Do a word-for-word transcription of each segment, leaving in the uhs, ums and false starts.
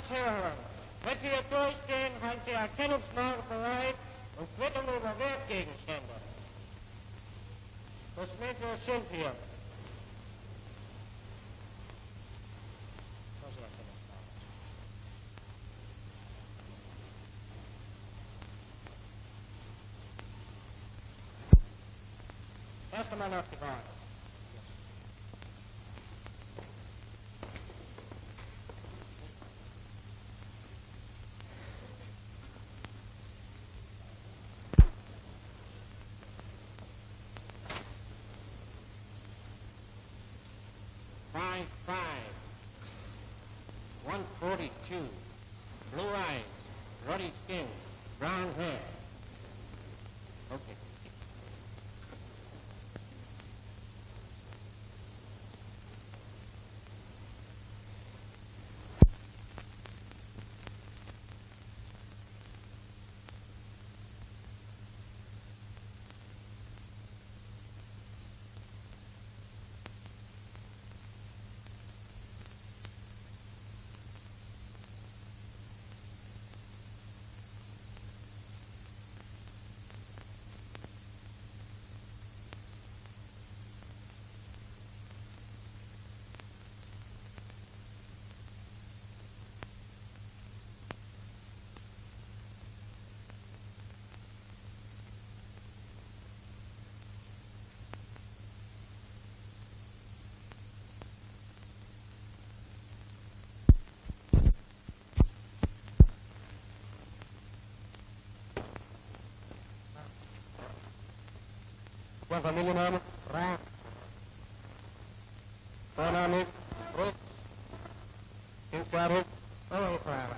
das hören. Wenn Sie hier durchgehen, halten Sie Erkennungsmarken bereit und Quittung über Wertgegenstände. Was mit wir sind hier? Erst einmal nach die Bahn. Five, five, one forty-two, blue eyes, ruddy skin, brown hair. Okay. Ihr Familienname? Ra. Vorname? Fritz. Dienstgrad? Oberfrage.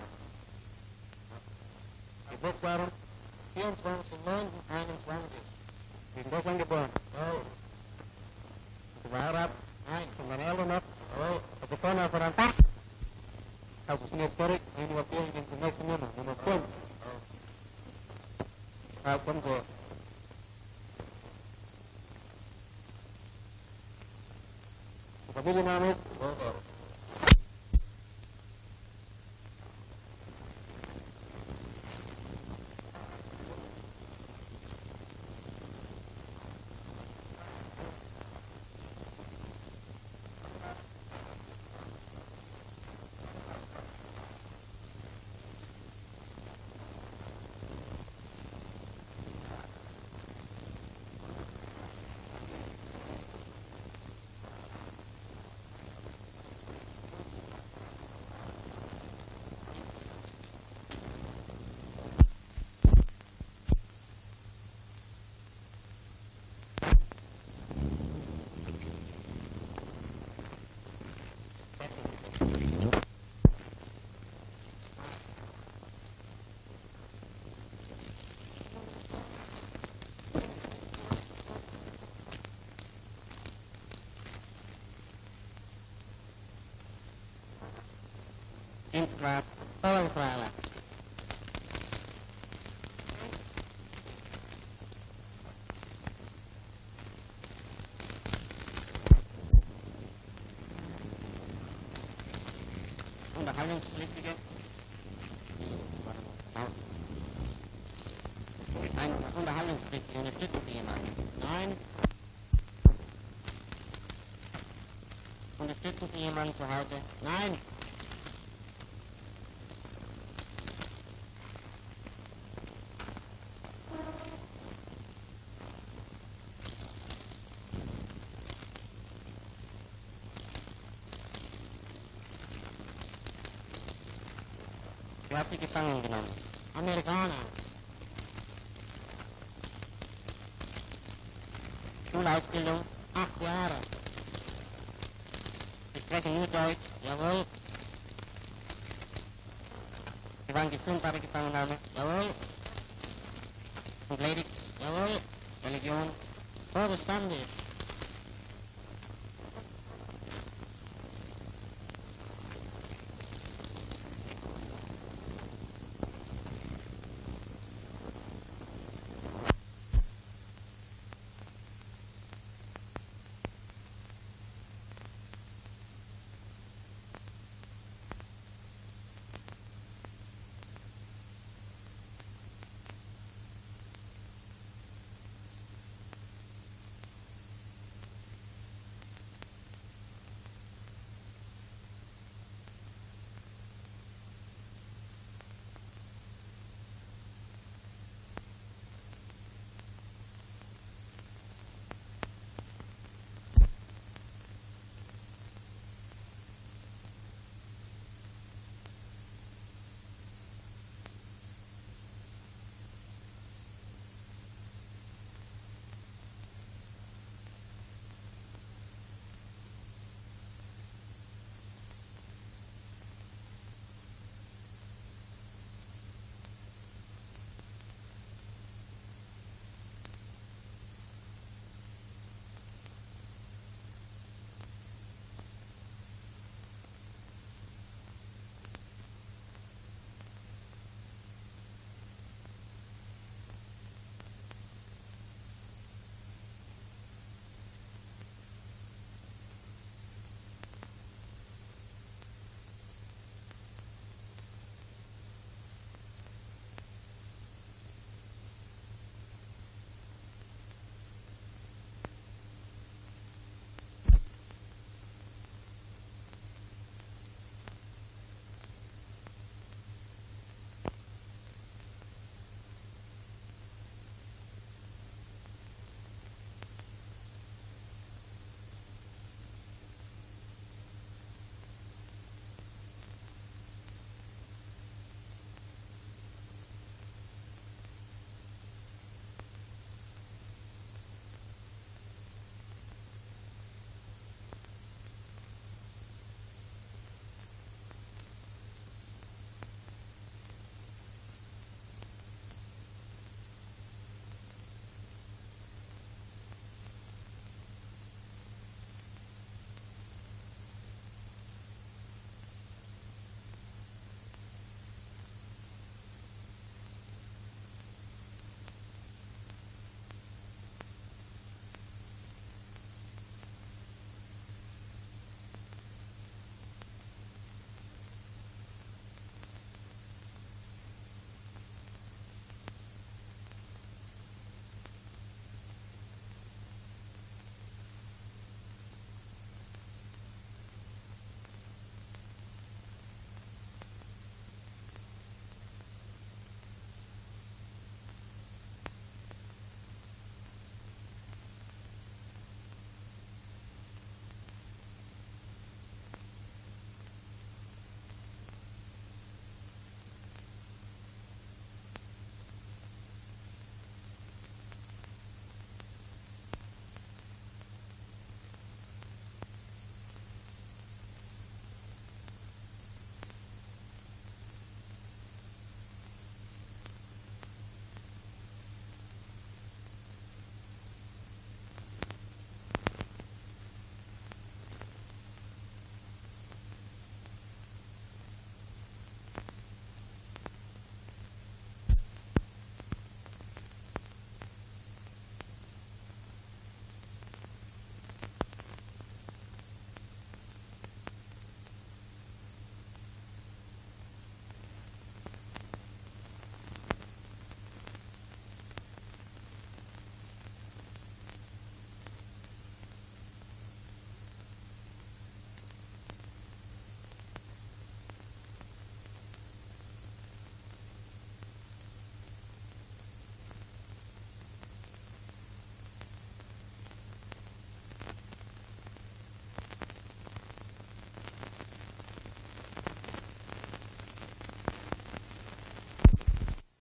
Geburtsdatum? vierundzwanzigster neunter einundzwanzig. Sie sind in Deutschland geboren? Oh. Sie verheiratet? Nein. Sind meine Eltern noch? Oh. Auf der Vorname von einem Tag? Also sind jetzt fertig. Ich nehme auf die nächste Nummer. Nummer fünf. Oh. Ja, kommt so. Familienname ist Wolfer. Dienstgrad, Oberfrage. Unterhaltungspflichtige. Ein Unterhaltungspflichtiger, unterstützen Sie jemanden? Nein. Unterstützen Sie jemanden zu Hause? Nein. Wer hat Sie gefangen genommen? Amerikaner. Schulausbildung? Acht Jahre. Sie sprechen nur Deutsch? Jawohl. Sie waren gesund bei der Gefangennahme? Jawohl. Und ledig? Jawohl. Religion? Protestantisch.